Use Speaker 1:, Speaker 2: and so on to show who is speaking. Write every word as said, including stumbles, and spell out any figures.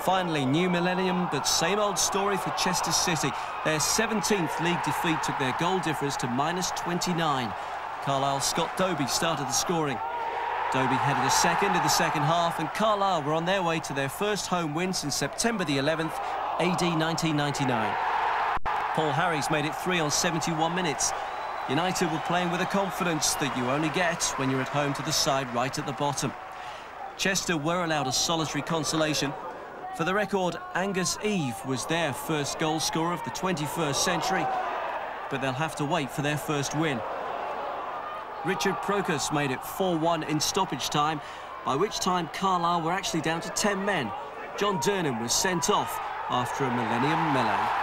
Speaker 1: Finally, new millennium, but same old story for Chester City. Their seventeenth league defeat took their goal difference to minus twenty-nine. Carlisle's Scott Dobie started the scoring. Dobie headed a second in the second half, and Carlisle were on their way to their first home win since September the eleventh, A D nineteen ninety-nine. Paul Harries made it three on seventy-one minutes. United were playing with a confidence that you only get when you're at home to the side right at the bottom. Chester were allowed a solitary consolation. For the record, Angus Eve was their first goal scorer of the twenty-first century, but they'll have to wait for their first win. Richard Procus made it four one in stoppage time, by which time Carlisle were actually down to ten men. John Durnan was sent off after a millennium melee.